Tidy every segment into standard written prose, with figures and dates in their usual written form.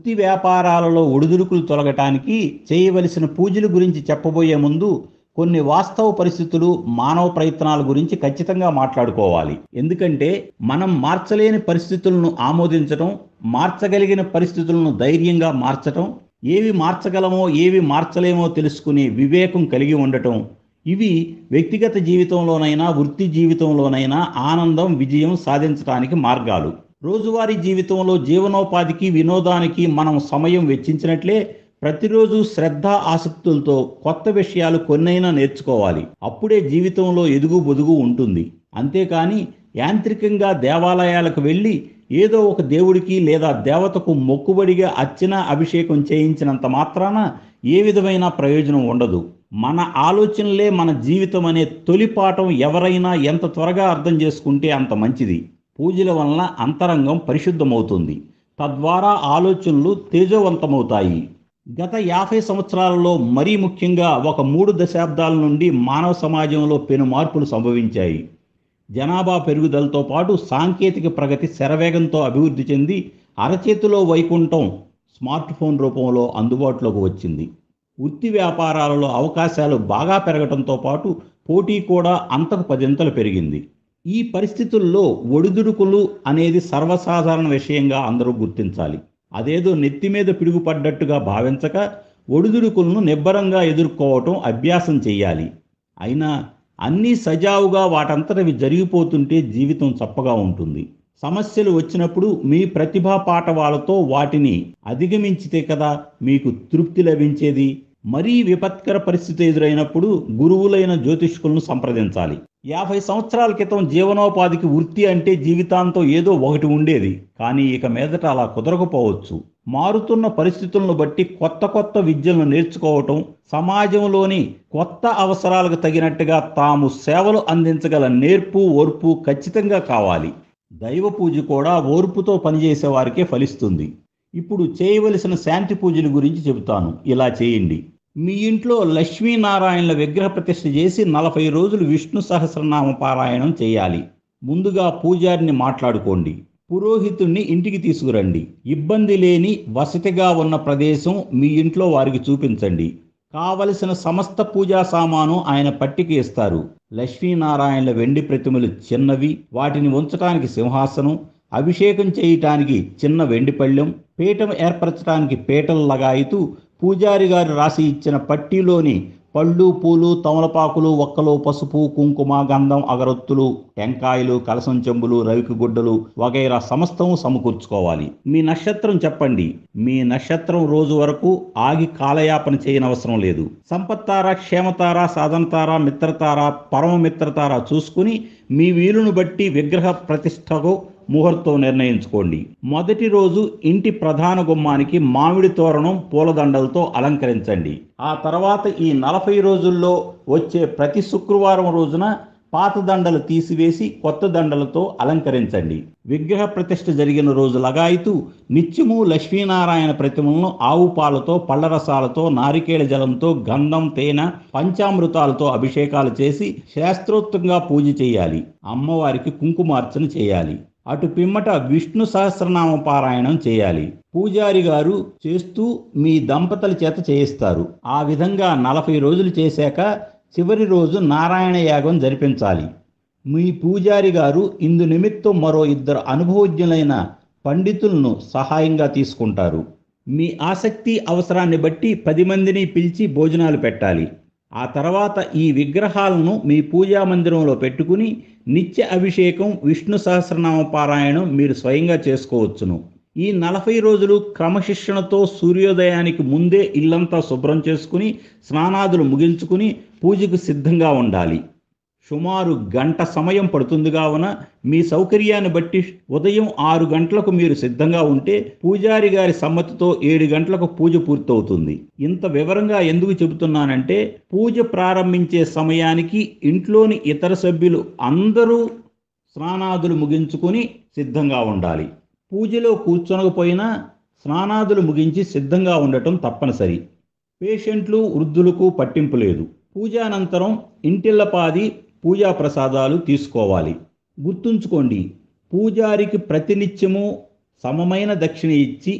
వృత్తి వ్యాపారాలలో ఒడిదుడుకులు తొలగటానికి చేయవలసిన పూజల గురించి చెప్పబోయే ముందు కొన్ని వాస్తవ పరిస్థితులు, మానవ ప్రయత్నాల గురించి ఖచ్చితంగా మాట్లాడుకోవాలి. ఎందుకంటే మనం మార్చలేని పరిస్థితులను ఆమోదించటం, మార్చగలిగిన పరిస్థితులను ధైర్యంగా మార్చటం, ఏవి మార్చగలమో ఏవి మార్చలేమో తెలుసుకునే వివేకం కలిగి ఉండటం, ఇవి వ్యక్తిగత జీవితంలోనైనా వృత్తి జీవితంలోనైనా ఆనందం, విజయం సాధించడానికి మార్గాలు. రోజువారీ జీవితంలో జీవనోపాధికి, వినోదానికి మనం సమయం వెచ్చించినట్లే ప్రతిరోజు శ్రద్ధ, ఆసక్తులతో కొత్త విషయాలు కొన్నైనా నేర్చుకోవాలి. అప్పుడే జీవితంలో ఎదుగు బొదుగు ఉంటుంది. అంతేకాని యాంత్రికంగా దేవాలయాలకు వెళ్ళి ఏదో ఒక దేవుడికి లేదా దేవతకు మొక్కుబడిగా అర్చన, అభిషేకం చేయించినంత మాత్రాన ఏ విధమైన ప్రయోజనం ఉండదు. మన ఆలోచనలే మన జీవితం అనే తొలి పాఠం ఎవరైనా ఎంత త్వరగా అర్థం చేసుకుంటే అంత మంచిది. పూజల వలన అంతరంగం పరిశుద్ధమవుతుంది. తద్వారా ఆలోచనలు తేజోవంతమవుతాయి. గత 50 సంవత్సరాలలో మరీ ముఖ్యంగా ఒక 3 దశాబ్దాల నుండి మానవ సమాజంలో పెను మార్పులు సంభవించాయి. జనాభా పెరుగుదలతో పాటు సాంకేతిక ప్రగతి శరవేగంతో అభివృద్ధి చెంది అరచేతిలో వైకుంఠం స్మార్ట్ ఫోన్ రూపంలో అందుబాటులోకి వచ్చింది. వృత్తి వ్యాపారాలలో అవకాశాలు బాగా పెరగడంతో పాటు పోటీ కూడా అంతకు పదింతలు పెరిగింది. ఈ పరిస్థితుల్లో ఒడిదుడుకులు అనేది సర్వసాధారణ విషయంగా అందరూ గుర్తించాలి. అదేదో నెత్తి మీద పిడుగుపడ్డట్టుగా భావించక ఒడిదుడుకులను నిబ్బరంగా ఎదుర్కోవటం అభ్యాసం చెయ్యాలి. అయినా అన్నీ సజావుగా వాటంతటవి జరిగిపోతుంటే జీవితం చప్పగా ఉంటుంది. సమస్యలు వచ్చినప్పుడు మీ ప్రతిభా పాటవాలతో వాటిని అధిగమించితే కదా మీకు తృప్తి లభించేది. మరీ విపత్కర పరిస్థితి ఎదురైనప్పుడు గురువులైన జ్యోతిష్కులను సంప్రదించాలి. 50 సంవత్సరాల క్రితం జీవనోపాధికి వృత్తి అంటే జీవితాంతం ఏదో ఒకటి ఉండేది. కానీ ఇక మీదట అలా కుదరకపోవచ్చు. మారుతున్న పరిస్థితులను బట్టి కొత్త కొత్త విద్యలను నేర్చుకోవటం, సమాజంలోని కొత్త అవసరాలకు తగినట్టుగా తాము సేవలు అందించగల నేర్పు, ఓర్పు ఖచ్చితంగా కావాలి. దైవ పూజ కూడా ఓర్పుతో పనిచేసే వారికే ఫలిస్తుంది. ఇప్పుడు చేయవలసిన శాంతి పూజల గురించి చెబుతాను. ఇలా చేయండి. మీ ఇంట్లో లక్ష్మీనారాయణల విగ్రహ ప్రతిష్ఠ చేసి 40 రోజులు విష్ణు సహస్రనామ పారాయణం చేయాలి. ముందుగా పూజారిని మాట్లాడుకోండి. పురోహితుణ్ణి ఇంటికి తీసుకురండి. ఇబ్బంది లేని వసతిగా ఉన్న ప్రదేశం మీ ఇంట్లో వారికి చూపించండి. కావలసిన సమస్త పూజా సామాను ఆయన పట్టికి ఇస్తారు. లక్ష్మీనారాయణల వెండి ప్రతిమలు చిన్నవి, వాటిని ఉంచటానికి సింహాసనం, అభిషేకం చేయటానికి చిన్న వెండి పళ్ళెం, పీఠం ఏర్పరచడానికి పీటల లగాయితూ, పూజారి గారు రాసి ఇచ్చిన పట్టీలోని పళ్ళు, పూలు, తమలపాకులు, ఒక్కలు, పసుపు, కుంకుమ, గంధం, అగరొత్తులు, టెంకాయలు, కలసం చెంబులు, రవికి గుడ్డలు వగైరా సమస్తం సమకూర్చుకోవాలి. మీ నక్షత్రం చెప్పండి. మీ నక్షత్రం రోజు వరకు ఆగి కాలయాపన చేయనవసరం లేదు. సంపత్తార, క్షేమతార, సాధనతార, మిత్రతార, పరమ మిత్రతార చూసుకుని మీ వీలును బట్టి విగ్రహ ప్రతిష్టకు ముహూర్తం నిర్ణయించుకోండి. మొదటి రోజు ఇంటి ప్రధాన గుమ్మానికి మామిడి తోరణం, పూలదండలతో అలంకరించండి. ఆ తర్వాత ఈ 40 రోజుల్లో వచ్చే ప్రతి శుక్రవారం రోజున పాత దండలు తీసివేసి కొత్త దండలతో అలంకరించండి. విగ్రహ ప్రతిష్ఠ జరిగిన రోజు లగాయితూ నిత్యము లక్ష్మీనారాయణ ప్రతిమలను ఆవు పాలతో, పళ్ళరసాలతో, నారికేళ జలంతో, గంధం, తేనె, పంచామృతాలతో అభిషేకాలు చేసి శాస్త్రోక్తంగా పూజ చేయాలి. అమ్మవారికి కుంకుమార్చన చేయాలి. అటు పిమ్మట విష్ణు సహస్రనామ పారాయణం చేయాలి. పూజారి గారు చేస్తూ మీ దంపతుల చేత చేయిస్తారు. ఆ విధంగా 40 రోజులు చేశాక చివరి రోజు నారాయణ యాగం జరిపించాలి. మీ పూజారి గారు ఇందు నిమిత్తం మరో 2 అనుభవజ్ఞులైన పండితులను సహాయంగా తీసుకుంటారు. మీ ఆసక్తి, అవసరాన్ని బట్టి 10 మందిని పిలిచి భోజనాలు పెట్టాలి. ఆ తర్వాత ఈ విగ్రహాలను మీ పూజా మందిరంలో పెట్టుకుని నిత్య అభిషేకం, విష్ణు సహస్రనామ పారాయణం మీరు స్వయంగా చేసుకోవచ్చును. ఈ 40 రోజులు క్రమశిక్షణతో సూర్యోదయానికి ముందే ఇల్లంతా శుభ్రం చేసుకుని స్నానాదులు ముగించుకుని పూజకు సిద్ధంగా ఉండాలి. సుమారు గంట సమయం పడుతుంది కావున మీ సౌకర్యాన్ని బట్టి ఉదయం 6 గంటలకు మీరు సిద్ధంగా ఉంటే పూజారి గారి సమ్మతితో 7 గంటలకు పూజ పూర్తవుతుంది. ఇంత వివరంగా ఎందుకు చెబుతున్నానంటే పూజ ప్రారంభించే సమయానికి ఇంట్లోని ఇతర సభ్యులు అందరూ స్నానాదులు ముగించుకుని సిద్ధంగా ఉండాలి. పూజలో కూర్చొనకపోయినా స్నానాదులు ముగించి సిద్ధంగా ఉండటం తప్పనిసరి. పేషెంట్లు, వృద్ధులకు పట్టింపు లేదు. పూజానంతరం ఇంటిల్లపాది పూజా ప్రసాదాలు తీసుకోవాలి. గుర్తుంచుకోండి, పూజారికి ప్రతినిత్యము సమమైన దక్షిణ ఇచ్చి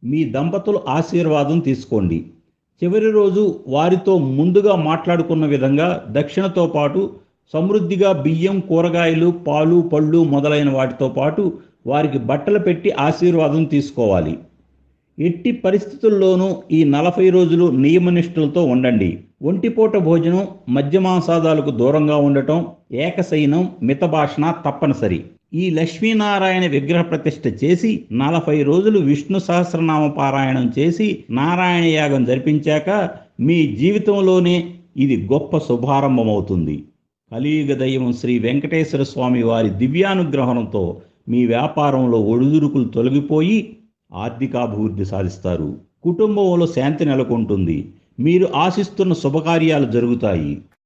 మీ దంపతుల ఆశీర్వాదం తీసుకోండి. చివరి రోజు వారితో ముందుగా మాట్లాడుకున్న విధంగా దక్షిణతో పాటు సమృద్ధిగా బియ్యం, కూరగాయలు, పాలు, పళ్ళు మొదలైన వాటితో పాటు వారికి బట్టలు పెట్టి ఆశీర్వాదం తీసుకోవాలి. ఎట్టి పరిస్థితుల్లోనూ ఈ 40 రోజులు నియమనిష్ఠులతో ఉండండి. ఒంటిపూట భోజనం, మద్యమాంసాదాలకు దూరంగా ఉండటం, ఏకశయనం, మితభాషణ తప్పనిసరి. ఈ లక్ష్మీనారాయణ విగ్రహ ప్రతిష్ఠ చేసి 40 రోజులు విష్ణు సహస్రనామ పారాయణం చేసి నారాయణ యాగం జరిపించాక మీ జీవితంలోనే ఇది గొప్ప శుభారంభమవుతుంది. కలియుగ దైవం శ్రీ వెంకటేశ్వర స్వామి వారి దివ్యానుగ్రహంతో మీ వ్యాపారంలో ఒడిదుడుకులు తొలగిపోయి ఆర్థికాభివృద్ధి సాధిస్తారు. కుటుంబంలో శాంతి నెలకొంటుంది. మీరు ఆశిస్తున్న శుభకార్యాలు జరుగుతాయి.